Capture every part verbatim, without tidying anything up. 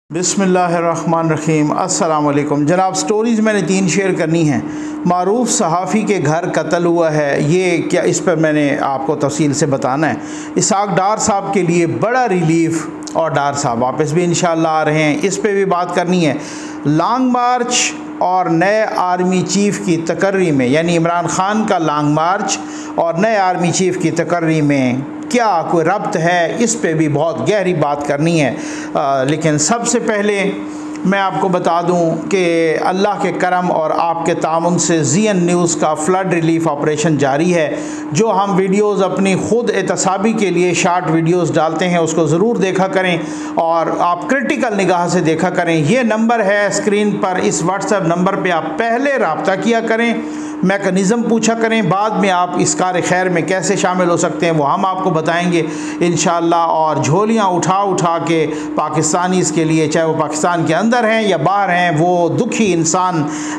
बिस्मिल्लाहिर्रहमानिर्रहीम। अस्सलाम वालेकुम जनाब। स्टोरीज़ मैंने तीन शेयर करनी हैं। मारूफ सहाफ़ी के घर कत्ल हुआ है, ये क्या इस पर मैंने आपको तफसील से बताना है। इसहाक डार साहब के लिए बड़ा रिलीफ, और डार साहब वापस भी इंशाअल्लाह आ रहे हैं, इस पर भी बात करनी है। लॉन्ग मार्च और नए आर्मी चीफ़ की तकर्री में, यानी इमरान ख़ान का लॉन्ग मार्च और नए आर्मी चीफ़ की तकर्री में क्या कोई रब्त है, इस पे भी बहुत गहरी बात करनी है। आ, लेकिन सबसे पहले मैं आपको बता दूं कि अल्लाह के करम और आपके तामुन से ज़ीएन न्यूज़ का फ़्लड रिलीफ़ ऑपरेशन जारी है। जो हम वीडियोज़ अपनी ख़ुद एहतसाबी के लिए शार्ट वीडियोज़ डालते हैं उसको ज़रूर देखा करें और आप क्रिटिकल निगाह से देखा करें। ये नंबर है स्क्रीन पर, इस व्हाट्सएप नंबर पे आप पहले रब्ता किया करें, मैकेनिज़्म पूछा करें, बाद में आप इस कार खैर में कैसे शामिल हो सकते हैं वो हम आपको बताएंगे इंशाअल्लाह। और झोलियाँ उठा उठा के पाकिस्तानी इसके लिए, चाहे वो पाकिस्तान के अंदर हैं या बाहर हैं, वो दुखी इंसान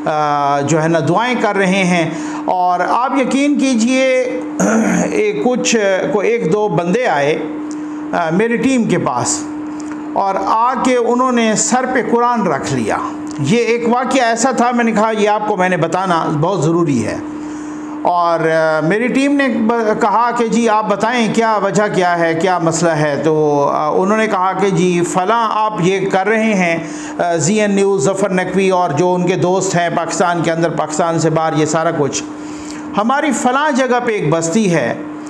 जो है ना दुआएं कर रहे हैं। और आप यकीन कीजिए एक कुछ को एक दो बंदे आए आ, मेरी टीम के पास और आके उन्होंने सर पे कुरान रख लिया। ये एक वाक़या ऐसा था, मैंने कहा ये आपको मैंने बताना बहुत ज़रूरी है। और आ, मेरी टीम ने कहा कि जी आप बताएं क्या वजह क्या है, क्या मसला है। तो आ, उन्होंने कहा कि जी फ़लाँ आप ये कर रहे हैं, ज़ीएन न्यूज़, ज़फ़र नकवी और जो उनके दोस्त हैं पाकिस्तान के अंदर, पाकिस्तान से बाहर, ये सारा कुछ हमारी फ़लाँ जगह पे एक बस्ती है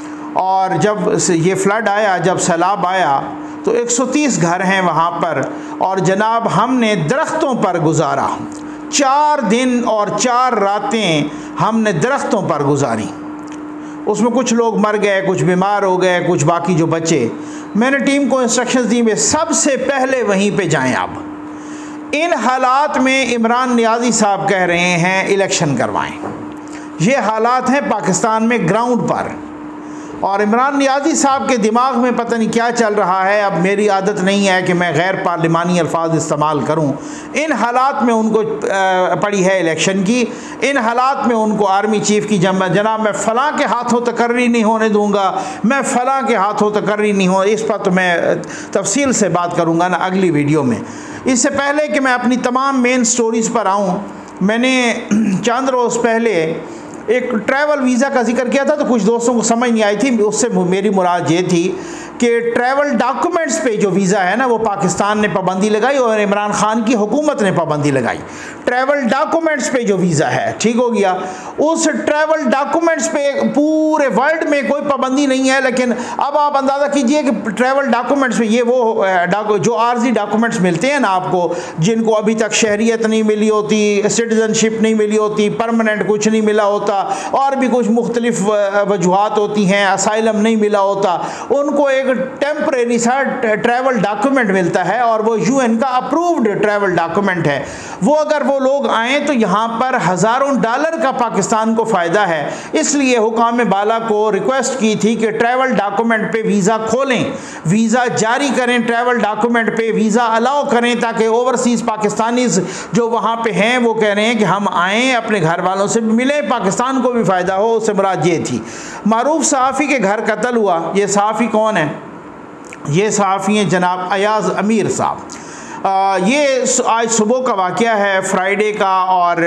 और जब ये फ़्लड आया, जब सैलाब आया तो एक सौ तीस घर हैं वहाँ पर, और जनाब हमने दरख्तों पर गुजारा, चार दिन और चार रातें हमने दरख्तों पर गुजारी। उसमें कुछ लोग मर गए, कुछ बीमार हो गए, कुछ बाकी जो बचे। मैंने टीम को इंस्ट्रक्शंस दी, वे सबसे पहले वहीं पे जाएं। अब इन हालात में इमरान नियाज़ी साहब कह रहे हैं इलेक्शन करवाएं। ये हालात हैं पाकिस्तान में ग्राउंड पर, और इमरान नियाज़ी साहब के दिमाग में पता नहीं क्या चल रहा है। अब मेरी आदत नहीं है कि मैं गैर पार्लिमानी अल्फाज इस्तेमाल करूं। इन हालात में उनको पड़ी है इलेक्शन की, इन हालात में उनको आर्मी चीफ़ की जम जनाब मैं फ़लाँ के हाथों तकर्री नहीं होने दूंगा, मैं फ़लाँ के हाथों तकर्री नहीं हो। इस पर तो मैं तफसील से बात करूँगा ना अगली वीडियो में। इससे पहले कि मैं अपनी तमाम मेन स्टोरीज़ पर आऊँ, मैंने चंद रोज़ पहले एक ट्रैवल वीज़ा का जिक्र किया था तो कुछ दोस्तों को समझ नहीं आई थी। उससे मेरी मुराद ये थी कि ट्रैवल डॉक्यूमेंट्स पे जो वीज़ा है ना वो पाकिस्तान ने पाबंदी लगाई और इमरान ख़ान की हुकूमत ने पाबंदी लगाई। ट्रैवल डॉक्यूमेंट्स पे जो वीज़ा है, ठीक हो गया, उस ट्रैवल डॉक्यूमेंट्स पे पूरे वर्ल्ड में कोई पाबंदी नहीं है। लेकिन अब आप अंदाज़ा कीजिए कि ट्रैवल डॉक्यूमेंट्स में ये वो जो आर्जी डॉक्यूमेंट्स मिलते हैं ना आपको, जिनको अभी तक शहरियत नहीं मिली होती, सिटीज़नशिप नहीं मिली होती, परमानेंट कुछ नहीं मिला होता, और भी कुछ मुख्तलिफ वजूहात होती हैं, असाइलम नहीं मिला होता, उनको एक टेम्परेरी सा ट्रैवल डॉक्यूमेंट मिलता है और वो यूएन का अप्रूव्ड ट्रैवल डॉक्यूमेंट है। वो अगर वो लोग आएँ तो यहाँ पर हज़ारों डॉलर का पाकिस्तान को फ़ायदा है। इसलिए हुकाम बाला को रिक्वेस्ट की थी कि ट्रैवल डॉक्यूमेंट पे वीज़ा खोलें, वीज़ा जारी करें, ट्रैवल डॉक्यूमेंट पे वीज़ा अलाउ करें, ताकि ओवरसीज़ पाकिस्तानीज़ जो वहाँ पे हैं वो कह रहे हैं कि हम आएँ, अपने घर वालों से मिलें, पाकिस्तान को भी फ़ायदा हो। उससे मुराद ये थी। मारूफ सहाफ़ी के घर कत्ल हुआ। ये सहाफ़ी कौन है? ये सहाफ़ी हैं जनाब अयाज़ अमीर साहब। आ, ये आज सुबह का वाक़या है, फ्राइडे का, और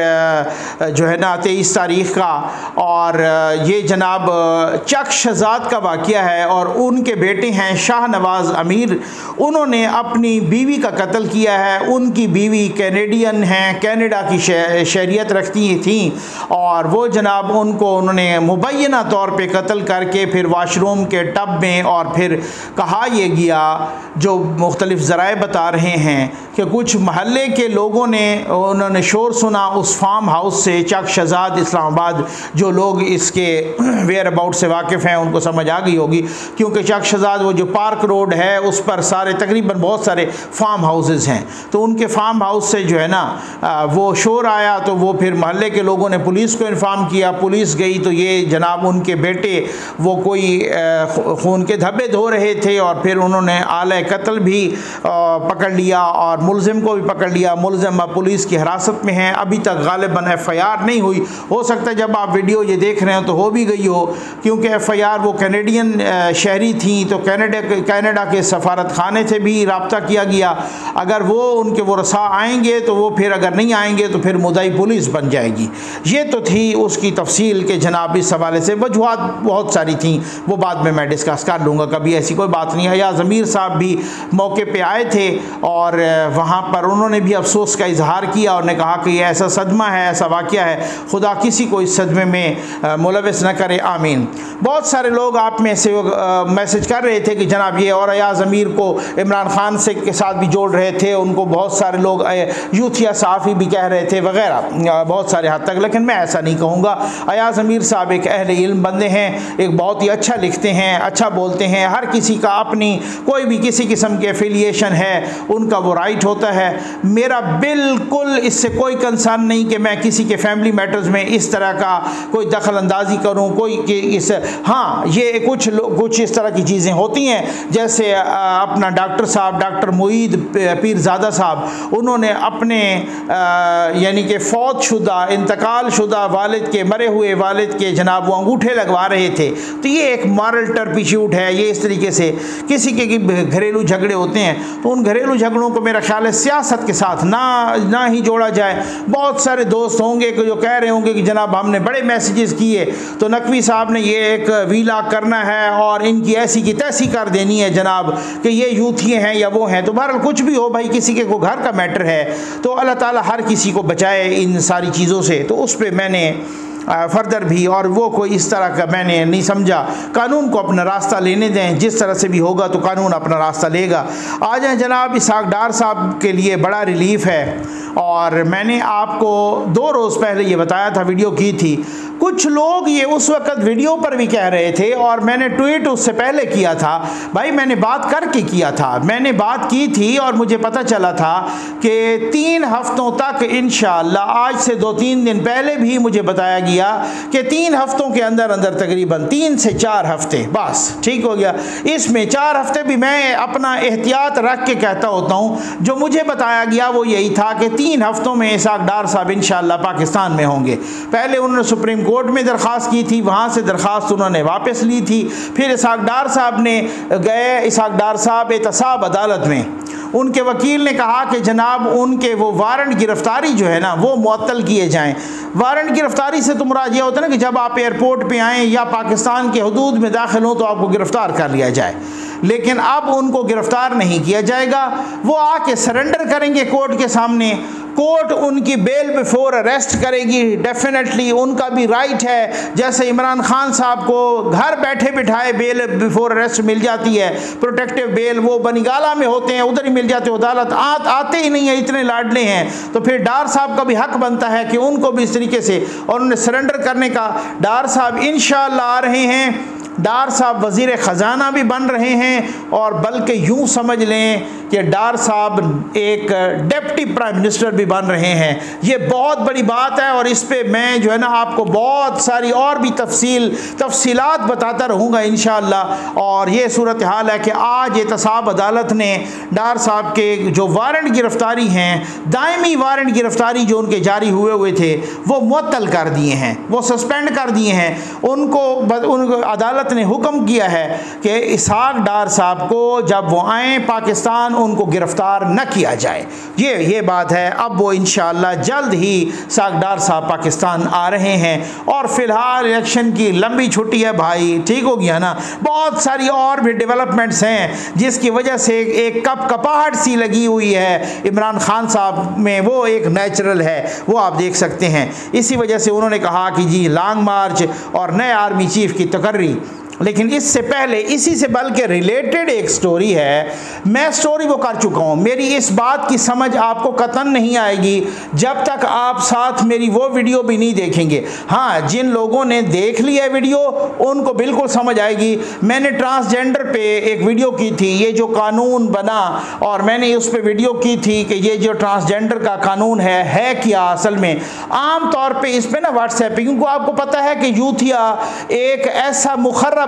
जो है ना तेईस तारीख़ का। और ये जनाब चक शहज़ाद का वाक़या है और उनके बेटे हैं शाह नवाज़ अमीर। उन्होंने अपनी बीवी का कत्ल किया है। उनकी बीवी कैनेडियन हैं, कनाडा की शहरियत रखती थी, और वो जनाब उनको उन्होंने मुबैना तौर पे कत्ल करके फिर वाशरूम के टब में, और फिर कहा यह गया, जो मुख्तलिफ़ ज़राए बता रहे हैं कि कुछ महल्ले के लोगों ने उन्होंने शोर सुना उस फार्म हाउस से, चक शहज़ाद इस्लामाबाद। जो लोग इसके वेयर अबाउट से वाकिफ़ हैं उनको समझ आ गई होगी, क्योंकि चक शहज़ाद वो जो पार्क रोड है उस पर सारे तकरीबन बहुत सारे फार्म हाउसेस हैं। तो उनके फार्म हाउस से जो है ना वो शोर आया, तो वो फिर महल्ले के लोगों ने पुलिस को इन्फॉर्म किया। पुलिस गई तो ये जनाब उनके बेटे वो कोई खून के धब्बे धो रहे थे, और फिर उन्होंने आले कत्ल भी पकड़ लिया और मुलजिम को भी पकड़ लिया। मुलजिम पुलिस की हिरासत में है, अभी तक गालिबन एफ आई आर नहीं हुई। हो सकता है जब आप वीडियो ये देख रहे हो तो हो भी गई हो, क्योंकि एफ आई आर वो कैनेडियन शहरी थी, तो कनाडा कनाडा के सफारत खाने से भी रब्ता किया गया। अगर वो उनके वो रसा आएंगे तो वो फिर, अगर नहीं आएंगे तो फिर मुद्दई पुलिस बन जाएगी। ये तो थी उसकी तफसील के जनाब इस हवाले से वजूहात बहुत सारी थी, वो बाद में मैं डिस्कस कर लूँगा, कभी ऐसी कोई बात नहीं है। या ज़मीर साहब भी मौके पे आए थे और वहाँ पर उन्होंने भी अफसोस का इजहार किया और ने कहा कि ये ऐसा सदमा है, ऐसा वाक़या है, खुदा किसी को इस सदमे में मुलविस न करे, आमीन। बहुत सारे लोग आप में से मैसेज कर रहे थे कि जनाब ये और अयाज अमीर को इमरान खान से के साथ भी जोड़ रहे थे, उनको बहुत सारे लोग यूथिया सहाफ़ी भी कह रहे थे वगैरह बहुत सारे हद तक, लेकिन मैं ऐसा नहीं कहूँगा। अयाज अमीर साहब एक अहले इल्म बंदे हैं, एक बहुत ही अच्छा लिखते हैं, अच्छा बोलते हैं। हर किसी का अपनी कोई भी किसी किस्म की एफिलिएशन है, उनका वो राइट होता है। मेरा बिल्कुल इससे कोई कंसर्न नहीं कि मैं किसी के फैमिली मैटर्स में इस तरह का कोई दखल अंदाजी करूँ, कोई कि इस हाँ ये कुछ कुछ इस तरह की चीज़ें होती हैं, जैसे अपना डॉक्टर साहब डॉक्टर मुईद पीरज़ादा साहब, उन्होंने अपने यानी कि फौत शुदा इंतकाल शुदा वालिद के, मरे हुए वालिद के जनाब वो अंगूठे लगवा रहे थे। तो ये एक मॉरल टर्पिट्यूड है। ये इस तरीके से किसी के घरेलू झगड़े होते हैं तो उन घरेलू झगड़ों को मेरा ख्याल है सियासत के साथ ना ना ही जोड़ा जाए। बहुत सारे दोस्त होंगे कि जो कह रहे होंगे कि जनाब हमने बड़े मैसेजेस किए तो नकवी साहब ने ये एक वीला करना है और इनकी ऐसी की तैसी कर देनी है जनाब कि ये यूथिए हैं या वो हैं। तो बहरहाल कुछ भी हो भाई, किसी के को घर का मैटर है तो अल्लाह ताला हर किसी को बचाए इन सारी चीज़ों से। तो उस पर मैंने फर्दर भी और वो कोई इस तरह का मैंने नहीं समझा। कानून को अपना रास्ता लेने दें, जिस तरह से भी होगा तो कानून अपना रास्ता लेगा। आ जाए जनाब इसहाक डार साहब के लिए बड़ा रिलीफ है, और मैंने आपको दो रोज़ पहले ये बताया था, वीडियो की थी। कुछ लोग ये उस वक्त वीडियो पर भी कह रहे थे और मैंने ट्वीट उससे पहले किया था, भाई मैंने बात करके किया था, मैंने बात की थी और मुझे पता चला था कि तीन हफ्तों तक इंशाअल्लाह, आज से दो तीन दिन पहले भी मुझे बताया गया कि तीन हफ्तों के अंदर अंदर तकरीबन तीन से चार हफ्ते बस ठीक हो गया। इसमें चार हफ्ते भी मैं अपना एहतियात रख के कहता होता हूँ, जो मुझे बताया गया वो यही था कि तीन हफ्तों में इसहाक डार साहब इंशाअल्लाह पाकिस्तान में होंगे। पहले उन्होंने सुप्रीम कोर्ट में दरख्वास्त की थी, वहाँ से दरख्वास्त उन्होंने वापस ली थी। फिर इसहाक डार साहब ने गए, इसहाक डार साहब एहतसाब अदालत में, उनके वकील ने कहा कि जनाब उनके वो वारंट गिरफ्तारी जो है ना वो मुअत्तल किए जाएं। वारंट गिरफ्तारी से तो मुराद ये होता है ना कि जब आप एयरपोर्ट पे आएँ या पाकिस्तान के हदूद में दाखिल हों तो आपको गिरफ़्तार कर लिया जाए, लेकिन अब उनको गिरफ़्तार नहीं किया जाएगा। वो आके सरेंडर करेंगे कोर्ट के सामने, कोर्ट उनकी बेल बिफोर अरेस्ट करेगी। डेफिनेटली उनका भी राइट है, जैसे इमरान खान साहब को घर बैठे बिठाए बेल बिफोर अरेस्ट मिल जाती है, प्रोटेक्टिव बेल, वो बनिगाला में होते हैं उधर ही मिल जाते, अदालत आ, आते ही नहीं है, इतने लाडले हैं। तो फिर डार साहब का भी हक बनता है कि उनको भी इस तरीके से, और उन्हें सरेंडर करने का। डार साहब इंशाअल्लाह आ रहे हैं, डार साहब वज़ीर ख़जाना भी बन रहे हैं, और बल्कि यूँ समझ लें कि डार साहब एक डिप्टी प्राइम मिनिस्टर भी बन रहे हैं। ये बहुत बड़ी बात है और इस पे मैं जो है ना आपको बहुत सारी और भी तफसील तफसीलात बताता रहूँगा इंशाअल्लाह। और ये सूरत हाल है कि आज एहतसाब अदालत ने डार साहब के जो वारंट गिरफ्तारी हैं, दायमी वारंट गिरफ्तारी जो उनके जारी हुए हुए थे, वो मुअत्तल कर दिए हैं, वो सस्पेंड कर दिए हैं। उनको उनको अदालत ने हुक्म किया है कि इसहाक डार साहब को जब वो आए पाकिस्तान उनको गिरफ्तार न किया जाए। ये ये बात है। अब वो इंशाअल्लाह जल्द ही इसहाक डार साहब पाकिस्तान आ रहे हैं, और फिलहाल इलेक्शन की लंबी छुट्टी है भाई, ठीक हो गया ना। बहुत सारी और भी डेवलपमेंट्स हैं जिसकी वजह से एक कप कपाहट सी लगी हुई है इमरान खान साहब में, वो एक नेचुरल है, वो आप देख सकते हैं। इसी वजह से उन्होंने कहा कि जी लॉन्ग मार्च और नए आर्मी चीफ की तकर्री। लेकिन इससे पहले इसी से बल्कि रिलेटेड एक स्टोरी है, मैं स्टोरी वो कर चुका हूँ। मेरी इस बात की समझ आपको कतन नहीं आएगी जब तक आप साथ मेरी वो वीडियो भी नहीं देखेंगे। हाँ, जिन लोगों ने देख लिया वीडियो उनको बिल्कुल समझ आएगी। मैंने ट्रांसजेंडर पे एक वीडियो की थी, ये जो कानून बना, और मैंने उस पर वीडियो की थी कि ये जो ट्रांसजेंडर का कानून है है क्या असल में। आम तौर पर इस पर ना व्हाट्सएप पे, क्योंकि आपको पता है कि यूथिया एक ऐसा मुखर्रब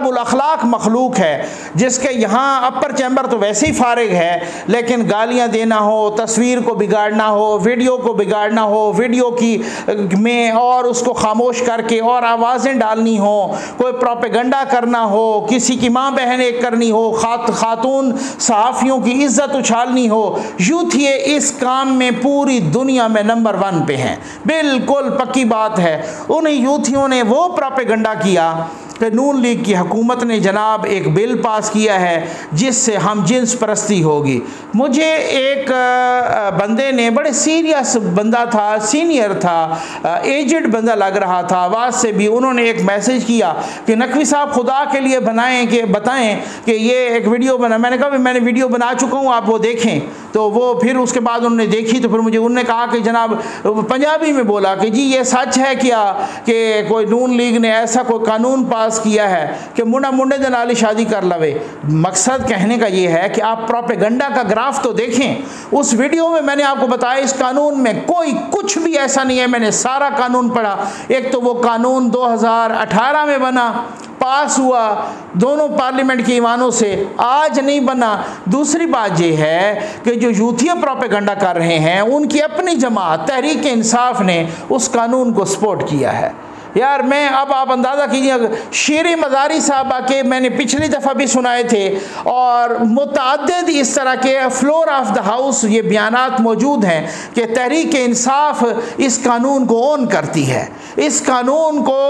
खराबुल अखलाक मखलूक है, जिसके यहाँ अपर चैम्बर तो वैसे ही फारिग है, लेकिन गालियाँ देना हो, तस्वीर को बिगाड़ना हो, वीडियो को बिगाड़ना हो, वीडियो की में और उसको खामोश करके और आवाज़ें डालनी हो, कोई प्रोपेगंडा करना हो, किसी की माँ बहन एक करनी हो, खात खातून सहाफ़ियों की इज़्ज़त उछालनी हो, यूथ ये इस काम में पूरी दुनिया में नंबर वन पे हैं। बिल्कुल पक्की बात है। उन यूथियों ने वो प्रोपेगंडा किया कि नून लीग की हुकूमत ने जनाब एक बिल पास किया है जिससे हम जिन्स परस्ती होगी। मुझे एक बंदे ने, बड़े सीरियस बंदा था, सीनियर था, एजेड बंदा लग रहा था, आवाज़ से भी, उन्होंने एक मैसेज किया कि नकवी साहब खुदा के लिए बनाएं कि बताएं कि ये एक वीडियो बना। मैंने कहा मैंने वीडियो बना चुका हूँ, आप वो देखें। तो वो फिर उसके बाद उन्होंने देखी तो फिर मुझे उन्होंने कहा कि जनाब, पंजाबी में बोला कि जी ये सच है क्या कि कोई नून लीग ने ऐसा कोई कानून पास किया है कि मुंडा मुंडे दे नाल शादी कर लवे। मकसद कहने का ये है कि आप प्रोपेगंडा का ग्राफ तो देखें। उस वीडियो में मैंने आपको बताया इस कानून में कोई कुछ भी ऐसा नहीं है। मैंने सारा कानून पढ़ा। एक तो वो कानून दो हज़ार अठारह में बना, पास हुआ दोनों पार्लियामेंट के ईवानों से, आज नहीं बना। दूसरी बात यह है कि जो यूथिया प्रोपेगंडा कर रहे हैं उनकी अपनी जमात तहरीक इंसाफ ने उस कानून को सपोर्ट किया है। यार मैं अब आप अंदाज़ा कीजिए, शेर मज़ारी साहब आके मैंने पिछली दफ़ा भी सुनाए थे और मुतअद्दिद इस तरह के फ्लोर ऑफ द हाउस ये बयानात मौजूद हैं कि तहरीक इंसाफ इस कानून को ओन करती है, इस कानून को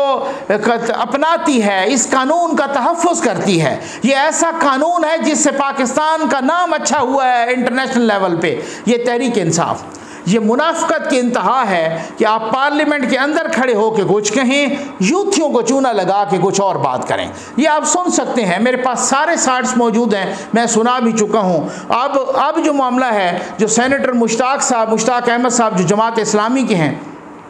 अपनाती है, इस कानून का तहफ़्फ़ुज़ करती है। ये ऐसा कानून है जिससे पाकिस्तान का नाम अच्छा हुआ है इंटरनेशनल लेवल पे, ये तहरीक इंसाफ। ये मुनाफ़क़त की इंतहा है कि आप पार्लियामेंट के अंदर खड़े होकर कुछ कहें, यूथियों को चूना लगा के कुछ और बात करें। ये आप सुन सकते हैं, मेरे पास सारे शार्ट्स मौजूद हैं, मैं सुना भी चुका हूँ। अब अब जो मामला है, जो सेनेटर मुश्ताक साहब, मुश्ताक अहमद साहब जो जमात इस्लामी के हैं,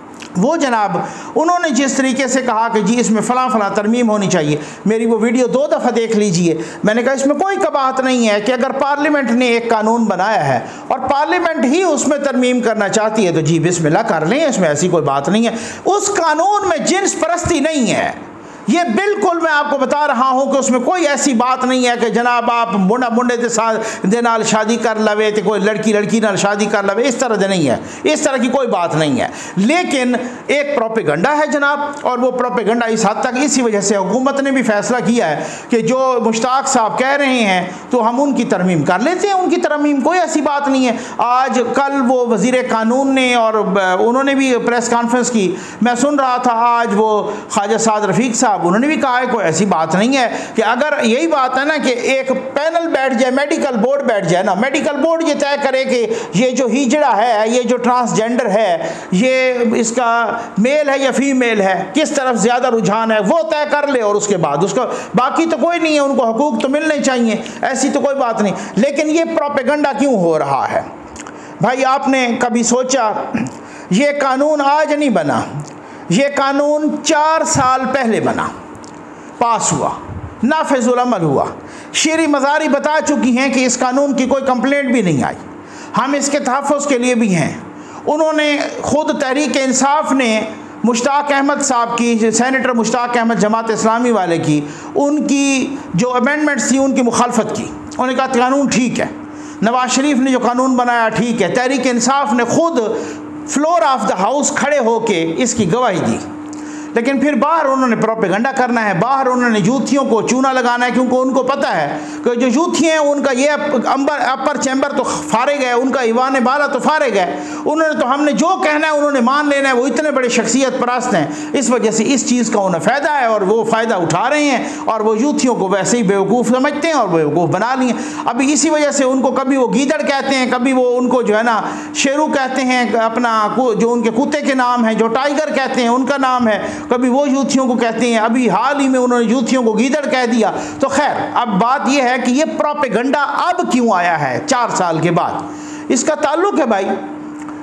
वो जनाब उन्होंने जिस तरीके से कहा कि जी इसमें फ़लाँ फ़लाँ तरमीम होनी चाहिए, मेरी वो वीडियो दो दफ़ा देख लीजिए। मैंने कहा इसमें कोई कबाहत नहीं है कि अगर पार्लियामेंट ने एक कानून बनाया है और पार्लियामेंट ही उसमें तरमीम करना चाहती है तो जी बिस्मिल्लाह कर लें, इसमें ऐसी कोई बात नहीं है। उस कानून में जिन्स परस्ती नहीं है, ये बिल्कुल मैं आपको बता रहा हूं कि उसमें कोई ऐसी बात नहीं है कि जनाब आप मुंडा मुंडे के साथ दे नाल शादी कर लवे तो कोई लड़की लड़की नाल शादी कर लवे, इस तरह से नहीं है, इस तरह की कोई बात नहीं है। लेकिन एक प्रोपेगंडा है जनाब, और वो प्रोपेगंडा इस हद तक, इसी वजह से हुकूमत ने भी फैसला किया है कि जो मुश्ताक साहब कह रहे हैं तो हम उनकी तरमीम कर लेते हैं। उनकी तरमीम कोई ऐसी बात नहीं है। आज कल वो वज़ीर कानून ने और उन्होंने भी प्रेस कॉन्फ्रेंस की, मैं सुन रहा था आज वो ख्वाजा साद रफ़ीक साहब, उन्होंने भी कहा है कोई ऐसी बात नहीं है कि अगर यही बात है ना कि एक पैनल बैठ जाए, मेडिकल बोर्ड बैठ जाए ना, मेडिकल बोर्ड ये तय करे कि ये जो हिजड़ा है, ये जो ट्रांसजेंडर है, ये इसका मेल है या फीमेल है, किस तरफ ज़्यादा रुझान है, वो तय कर ले और उसके बाद उसका बाकी तो कोई नहीं है, उनको हकूक़ तो मिलने चाहिए, ऐसी तो कोई बात नहीं। लेकिन ये प्रोपेगंडा क्यों हो रहा है भाई? आपने कभी सोचा? ये कानून आज नहीं बना, ये कानून चार साल पहले बना, पास हुआ, नाफिजुल अमल हुआ। शेर मज़ारी बता चुकी हैं कि इस कानून की कोई कंप्लेंट भी नहीं आई, हम इसके तहफ़्फ़ुज़ के लिए भी हैं। उन्होंने खुद तहरीक इंसाफ ने मुश्ताक अहमद साहब की, सेनेटर मुश्ताक अहमद जमात इस्लामी वाले की, उनकी जो अमेंडमेंट्स थी उनकी मुखालफत की। उन्होंने कहा कानून ठीक है, नवाज शरीफ ने जो कानून बनाया ठीक है। तहरीक इंसाफ ने खुद फ्लोर ऑफ द हाउस खड़े होके इसकी गवाही दी। लेकिन फिर बाहर उन्होंने प्रोपेगंडा करना है, बाहर उन्होंने यूथियों को चूना लगाना है, क्योंकि उनको पता है कि जो यूथी हैं उनका ये अंबर अपर चैम्बर तो फारिग है, उनका ईवान बाला तो फारिग है। उन्होंने तो हमने जो कहना है उन्होंने मान लेना है, वो इतने बड़े शख्सियत परस्त हैं। इस वजह से इस चीज़ का उन्हें फ़ायदा है और वो फ़ायदा उठा रहे हैं और वो यूथियों को वैसे ही बेवकूफ़ समझते हैं और बेवकूफ़ बना लिए। अभी इसी वजह से उनको कभी वो गीदड़ कहते हैं, कभी वो उनको जो है ना शेरू कहते हैं, अपना जो उनके कुत्ते के नाम है, जो टाइगर कहते हैं उनका नाम है, कभी वो यूथियों को कहते हैं। अभी हाल ही में उन्होंने यूथियों को गीदड़ कह दिया। तो खैर अब बात यह है कि ये प्रोपेगंडा अब क्यों आया है चार साल के बाद? इसका ताल्लुक है भाई,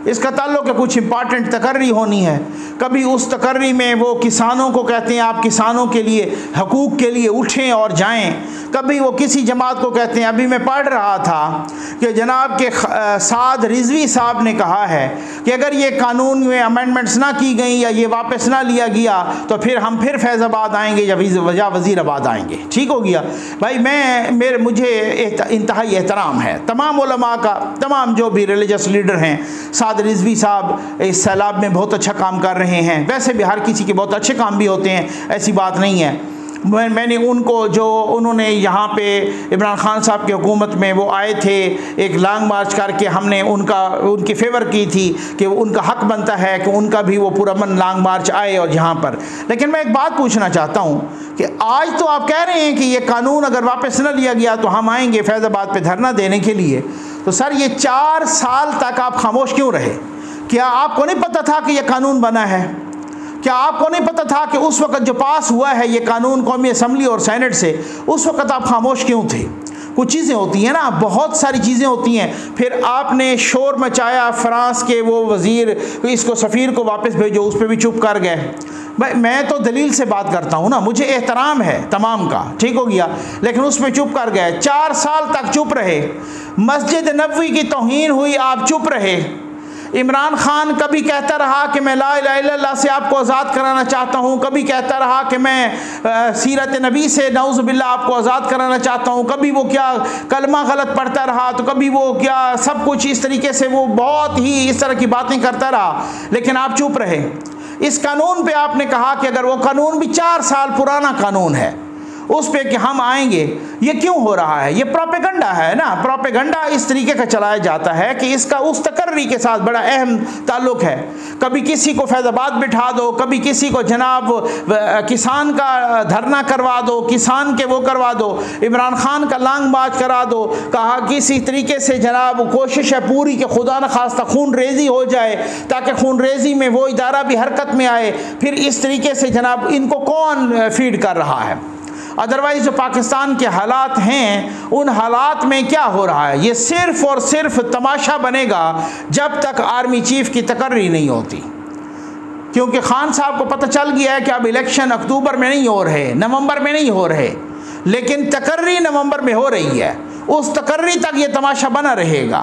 इसका ताल्लुक है कुछ इंपॉर्टेंट तकर्री होनी है। कभी उस तकर्री में वो किसानों को कहते हैं आप किसानों के लिए हकूक़ के लिए उठें और जाएं। कभी वो किसी जमात को कहते हैं। अभी मैं पढ़ रहा था कि जनाब के साद रिजवी साहब ने कहा है कि अगर ये कानून में अमेंडमेंट्स ना की गई या ये वापस ना लिया गया तो फिर हम फिर फैज़ाबाद आएंगे या वजह वज़ीराबाद आएंगे। ठीक हो गया भाई। मैं मेरे मुझे इंतहाई एहतराम है तमाम उलमा का, तमाम जो भी रिलीजियस लीडर हैं। साद रिजवी साहब इस सैलाब में बहुत अच्छा काम कर रहे हैं। वैसे भी हर किसी के बहुत अच्छे काम भी होते हैं, ऐसी बात नहीं है। मैं मैंने उनको जो उन्होंने यहाँ पे इमरान खान साहब की हुकूमत में वो आए थे, एक लॉन्ग मार्च करके हमने उनका उनकी फेवर की थी कि उनका हक बनता है कि उनका भी वो पुरअमन लॉन्ग मार्च आए और यहाँ पर। लेकिन मैं एक बात पूछना चाहता हूँ कि आज तो आप कह रहे हैं कि ये कानून अगर वापस न लिया गया तो हम आएंगे फैज़ाबाद पे धरना देने के लिए। तो सर ये चार साल तक आप खामोश क्यों रहे? क्या आपको नहीं पता था कि ये कानून बना है? क्या आपको नहीं पता था कि उस वक्त जो पास हुआ है ये कानून कौमी असम्बली और सेनेट से, उस वक्त आप खामोश क्यों थे? कुछ चीज़ें होती हैं ना, बहुत सारी चीज़ें होती हैं। फिर आपने शोर मचाया, फ्रांस के वो वज़ीर इसको सफ़ीर को वापस भेजो, उस पर भी चुप कर गए। भाई मैं तो दलील से बात करता हूँ ना, मुझे एहतराम है तमाम का, ठीक हो गया। लेकिन उस पर चुप कर गए, चार साल तक चुप रहे। मस्जिद नबवी की तौहीन हुई, आप चुप रहे। इमरान खान कभी कहता रहा कि मैं ला इलाहा इल्लल्लाह से आपको आज़ाद कराना चाहता हूँ, कभी कहता रहा कि मैं सीरत नबी से नाउज़ु बिल्लाह आपको आज़ाद कराना चाहता हूँ, कभी वो क्या कलमा गलत पढ़ता रहा, तो कभी वो क्या सब कुछ इस तरीके से वो बहुत ही इस तरह की बातें करता रहा। लेकिन आप चुप रहे। इस कानून पे आपने कहा कि अगर वो कानून भी चार साल पुराना कानून है उस पे कि हम आएंगे, ये क्यों हो रहा है? ये प्रोपेगंडा है ना। प्रोपेगंडा इस तरीके का चलाया जाता है कि इसका उस तकर्री के साथ बड़ा अहम ताल्लुक है। कभी किसी को फैज़ाबाद बिठा दो, कभी किसी को जनाब किसान का धरना करवा दो, किसान के वो करवा दो, इमरान खान का लॉन्ग मार्च करा दो। कहा किसी तरीके से जनाब कोशिश है पूरी कि खुदा न खास्ता खून रेजी हो जाए ताकि खून रेजी में वो इदारा भी हरकत में आए। फिर इस तरीके से जनाब इनको कौन फीड कर रहा है? अदरवाइज़ जो पाकिस्तान के हालात हैं उन हालात में क्या हो रहा है, ये सिर्फ़ और सिर्फ तमाशा बनेगा जब तक आर्मी चीफ़ की तकर्री नहीं होती। क्योंकि खान साहब को पता चल गया है कि अब इलेक्शन अक्टूबर में नहीं हो रहे, नवंबर में नहीं हो रहे, लेकिन तकर्री नवंबर में हो रही है। उस तकर्री तक ये तमाशा बना रहेगा।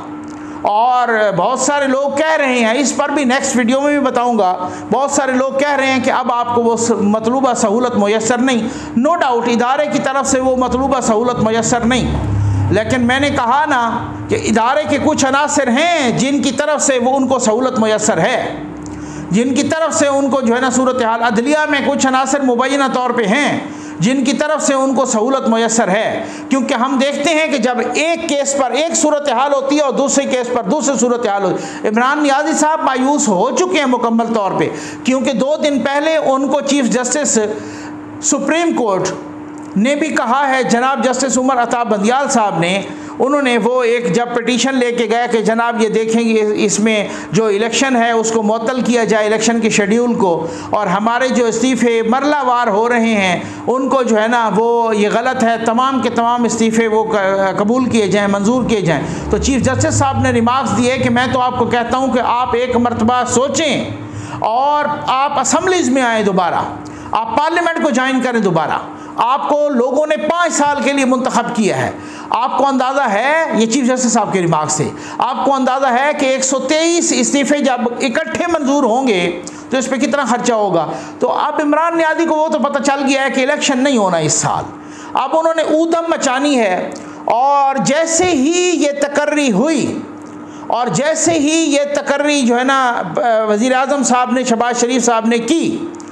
और बहुत सारे लोग कह रहे हैं, इस पर भी नेक्स्ट वीडियो में भी बताऊंगा, बहुत सारे लोग कह रहे हैं कि अब आपको वो मतलूबा सहूलत मुयस्सर नहीं। नो डाउट इदारे की तरफ से वो मतलूबा सहूलत मुयस्सर नहीं, लेकिन मैंने कहा ना कि इदारे के कुछ अनासर हैं जिनकी तरफ से वो उनको सहूलत मुयस्सर है, जिनकी तरफ से उनको जो है ना सूरत हाल अदलिया में कुछ अनासर मुबैना तौर पर हैं जिनकी तरफ से उनको सहूलत मुयस्सर है। क्योंकि हम देखते हैं कि जब एक केस पर एक सूरत हाल होती है और दूसरे केस पर दूसरी सूरत हाल होती है। इमरान नियाज़ी साहब मायूस हो चुके हैं मुकम्मल तौर पे, क्योंकि दो दिन पहले उनको चीफ जस्टिस सुप्रीम कोर्ट ने भी कहा है, जनाब जस्टिस उमर अता बंदियाल साहब ने, उन्होंने वो एक जब पिटीशन लेके गए कि जनाब ये देखेंगे इसमें जो इलेक्शन है उसको मुअत्तल किया जाए, इलेक्शन के शेड्यूल को, और हमारे जो इस्तीफ़े मरलावार हो रहे हैं उनको जो है ना वो ये गलत है, तमाम के तमाम इस्तीफ़े वो कबूल किए जाएँ, मंजूर किए जाएँ। तो चीफ जस्टिस साहब ने रिमार्क्स दिए कि मैं तो आपको कहता हूँ कि आप एक मरतबा सोचें और आप असम्बलीज़ में आएँ दोबारा, आप पार्लियामेंट को ज्वाइन करें दोबारा। आपको लोगों ने पाँच साल के लिए मुंतखब किया है। आपको अंदाज़ा है, ये चीफ जस्टिस साहब के रिमार्क से, आपको अंदाज़ा है कि एक सौ तेईस इस्तीफ़े जब इकट्ठे मंजूर होंगे तो इस पर कितना खर्चा होगा। तो अब इमरान नियाज़ी को वो तो पता चल गया है कि इलेक्शन नहीं होना इस साल। अब उन्होंने ऊधम मचानी है, और जैसे ही ये तकर्री हुई और जैसे ही ये तकर्री जो है ना वज़ीर आज़म साहब ने, शहबाज शरीफ साहब ने की,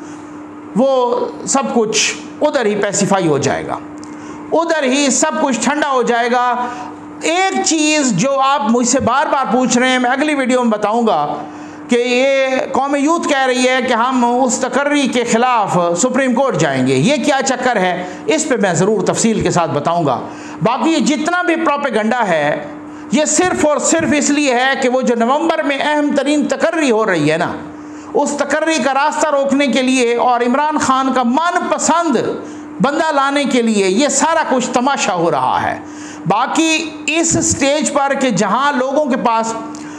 वो सब कुछ उधर ही पैसिफाई हो जाएगा, उधर ही सब कुछ ठंडा हो जाएगा। एक चीज़ जो आप मुझसे बार बार पूछ रहे हैं, मैं अगली वीडियो में बताऊंगा कि ये कौमी यूथ कह रही है कि हम उस तकर्री के ख़िलाफ़ सुप्रीम कोर्ट जाएंगे, ये क्या चक्कर है, इस पे मैं ज़रूर तफसील के साथ बताऊंगा। बाकी जितना भी प्रोपेगंडा है ये सिर्फ़ और सिर्फ इसलिए है कि वो जो नवंबर में अहम तरीन तकर्री हो रही है ना, उस तकर्री का रास्ता रोकने के लिए और इमरान खान का मनपसंद बंदा लाने के लिए ये सारा कुछ तमाशा हो रहा है। बाकी इस स्टेज पर कि जहां लोगों के पास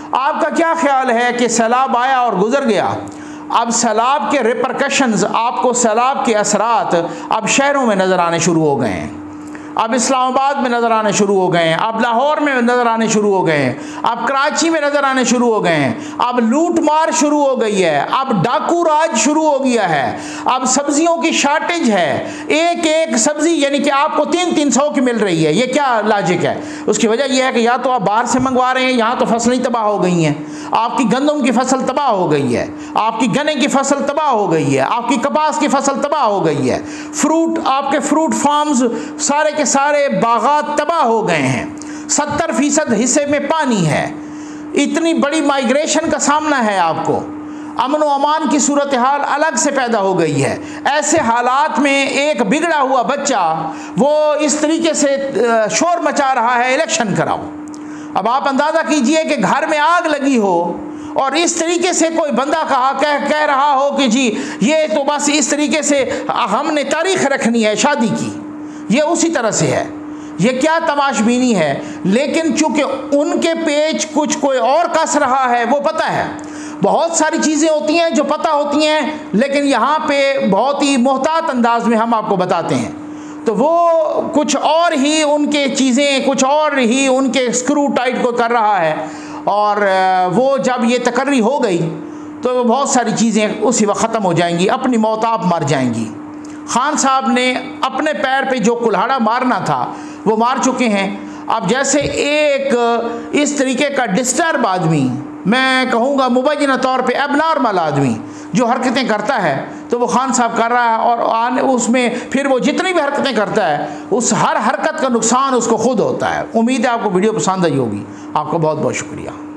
आपका क्या ख्याल है कि सैलाब आया और गुजर गया, अब सैलाब के रिपरकशंस, आपको सैलाब के असरात अब शहरों में नज़र आने शुरू हो गए हैं, अब इस्लामाबाद में नज़र आने शुरू हो गए हैं, अब लाहौर में नज़र आने शुरू हो गए हैं, अब कराची में नज़र आने शुरू हो गए हैं, अब लूट मार शुरू हो गई है, अब डाकू राज शुरू हो गया है, अब सब्जियों की शार्टेज है, एक एक सब्ज़ी यानी कि आपको तीन तीन सौ की मिल रही है। ये क्या लॉजिक है? उसकी वजह यह है कि या तो आप बाहर से मंगवा रहे हैं, यहाँ तो फसलें तबाह हो गई हैं, आपकी गंदम की फसल तबाह हो गई है, आपकी गन्ने की फसल तबाह हो गई है, आपकी कपास की फसल तबाह हो गई है, फ्रूट, आपके फ्रूट फार्म्स सारे के सारे बागात तबाह हो गए हैं, सत्तर फीसद हिस्से में पानी है, इतनी बड़ी माइग्रेशन का सामना है आपको, अमन व अमान की सूरत हाल अलग से पैदा हो गई है। ऐसे हालात में एक बिगड़ा हुआ बच्चा वो इस तरीके से शोर मचा रहा है, इलेक्शन कराओ। अब आप अंदाज़ा कीजिए कि घर में आग लगी हो और इस तरीके से कोई बंदा कहा कह कह रहा हो कि जी ये तो बस इस तरीके से हमने तारीख रखनी है शादी की, ये उसी तरह से है। ये क्या तमाशबीनी है। लेकिन चूंकि उनके पेच कुछ कोई और कस रहा है, वो पता है। बहुत सारी चीज़ें होती हैं जो पता होती हैं, लेकिन यहाँ पे बहुत ही मोहतात अंदाज में हम आपको बताते हैं, तो वो कुछ और ही उनके चीज़ें, कुछ और ही उनके स्क्रू टाइट को कर रहा है। और वो जब ये तकर्री हो गई तो बहुत सारी चीज़ें उसी वक्त ख़त्म हो जाएंगी, अपनी मौत आप मर जाएंगी। खान साहब ने अपने पैर पे जो कुल्हाड़ा मारना था वो मार चुके हैं। अब जैसे एक इस तरीके का डिस्टर्ब आदमी, मैं कहूँगा मुबैना तौर पे एबनॉर्मल आदमी जो हरकतें करता है, तो वो खान साहब कर रहा है, और आने उसमें फिर वो जितनी भी हरकतें करता है उस हर हरकत का नुकसान उसको खुद होता है। उम्मीद है आपको वीडियो पसंद आई होगी। आपका बहुत बहुत शुक्रिया।